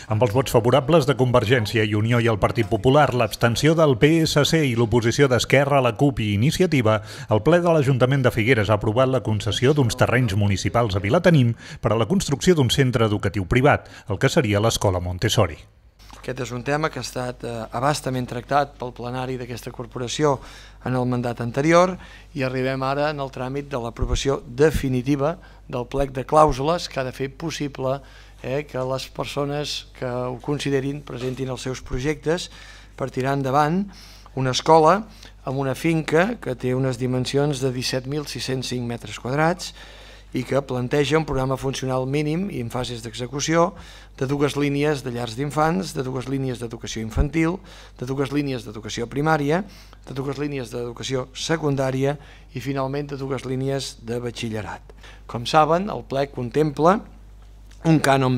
Amb els vots favorables de Convergència i Unió i el Partit Popular, l'abstenció del PSC i l'oposició d'Esquerra, la CUP i Iniciativa, el ple de l'Ajuntament de Figueres ha aprovat la concessió d'uns terrenys municipals a Vilatenim per a la construcció d'un centre educatiu privat, el que seria l'Escola Montessori. Aquest és un tema que ha estat abastament tractat pel plenari d'aquesta corporació en el mandat anterior i arribem ara en el tràmit de l'aprovació definitiva del plec de clàusules que ha de fer possible que les persones que ho considerin presentin els seus projectes per tirar endavant una escola amb una finca que té unes dimensions de 17.605 metres quadrats i que planteja un programa funcional mínim i en fases d'execució de 2 línies de llars d'infants, de 2 línies d'educació infantil, de 2 línies d'educació primària, de 2 línies d'educació secundària i finalment de 2 línies de batxillerat. Com saben, el plec contempla un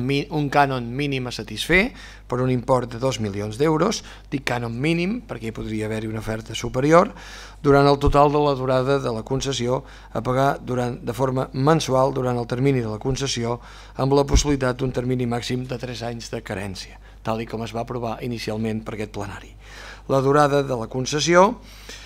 cànon mínim a satisfer per un import de 2 milions d'euros, dic cànon mínim perquè hi podria haver-hi una oferta superior, durant el total de la durada de la concessió a pagar de forma mensual durant el termini de la concessió amb la possibilitat d'un termini màxim de 3 anys de carència, tal com es va aprovar inicialment per aquest plenari. La durada de la concessió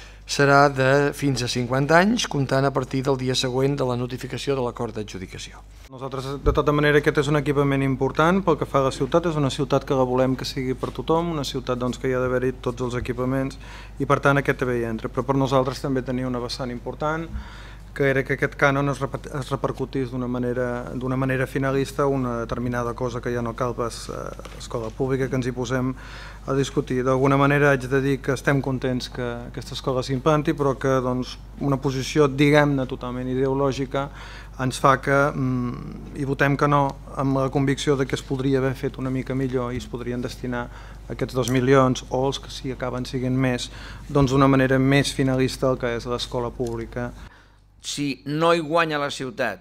serà de fins a 50 anys, comptant a partir del dia següent de la notificació de l'acord d'adjudicació. Nosaltres, de tota manera, aquest és un equipament important pel que fa a la ciutat, és una ciutat que la volem que sigui per tothom, una ciutat que hi ha d'haver-hi tots els equipaments i per tant aquest també hi entra, però per nosaltres també tenia una vessant important que era que aquest cànon es repercutís d'una manera finalista una determinada cosa que ja no cal pas escola pública, que ens hi posem a discutir. D'alguna manera haig de dir que estem contents que aquesta escola s'implanti, però que una posició, diguem-ne, totalment ideològica ens fa que hi votem que no, amb la convicció que es podria haver fet una mica millor i es podrien destinar aquests 2 milions o els que sí acaben sent més, d'una manera més finalista el que és l'escola pública. Si no hi guanya la ciutat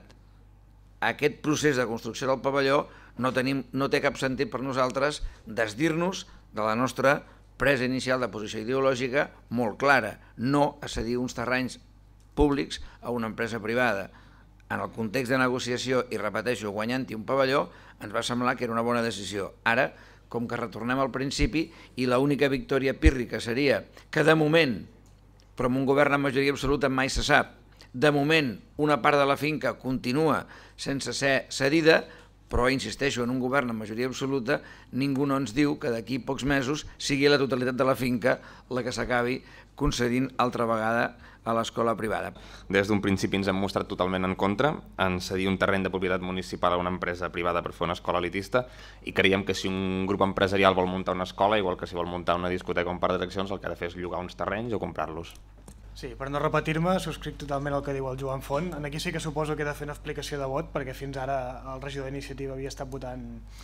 aquest procés de construcció del pavelló, no té cap sentit per nosaltres desdir-nos de la nostra presa inicial de posició ideològica molt clara, no a cedir uns terrenys públics a una empresa privada. En el context de negociació, i repeteixo, guanyant-hi un pavelló, ens va semblar que era una bona decisió. Ara, com que retornem al principi i l'única victòria pírrica seria que de moment, però amb un govern amb majoria absoluta mai se sap, de moment una part de la finca continua sense ser cedida, però insisteixo, en un govern amb majoria absoluta ningú no ens diu que d'aquí pocs mesos sigui la totalitat de la finca la que s'acabi concedint altra vegada a l'escola privada. Des d'un principi ens hem mostrat totalment en contra en cedir un terreny de propietat municipal a una empresa privada per fer una escola elitista i creiem que si un grup empresarial vol muntar una escola, igual que si vol muntar una discoteca o un parc d'atraccions, el que ha de fer és llogar uns terrenys o comprar-los. Sí, per no repetir-me, subscric totalment el que diu el Joan Font. Aquí sí que suposo que he de fer una explicació de vot, perquè fins ara el regidor d'Iniciativa havia estat votant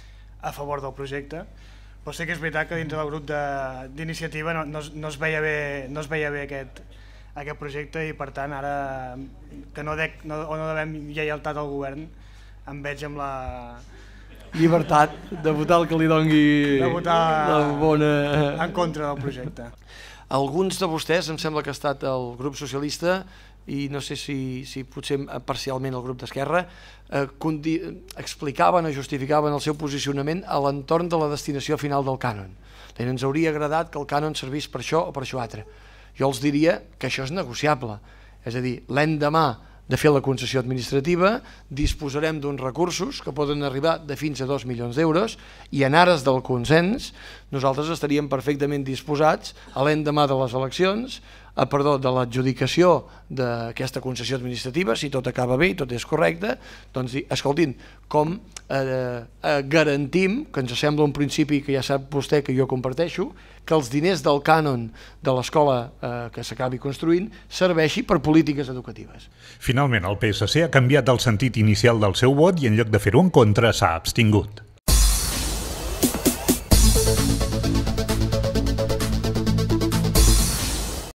a favor del projecte, però sí que és veritat que dintre del grup d'Iniciativa no es veia bé aquest projecte i per tant ara que no devem lleialtat al govern em veig amb la llibertat de votar el que li doni la bona en contra del projecte. Alguns de vostès, em sembla que ha estat el grup socialista i no sé si potser parcialment el grup d'Esquerra, explicaven o justificaven el seu posicionament a l'entorn de la destinació final del cànon. Ens hauria agradat que el cànon servís per això o per això altre. Jo els diria que això és negociable, és a dir, l'endemà de fer la concessió administrativa disposarem d'uns recursos que poden arribar de fins a 2 milions d'euros i en ares del consens nosaltres estaríem perfectament disposats a l'endemà de les eleccions, de l'adjudicació d'aquesta concessió administrativa, si tot acaba bé i tot és correcte, doncs dir, escoltin, com garantim, que ens sembla un principi que ja sap vostè que jo comparteixo, que els diners del cànon de l'escola que s'acabi construint serveixi per polítiques educatives. Finalment, el PSC ha canviat el sentit inicial del seu vot i en lloc de fer-ho en contra s'ha abstingut.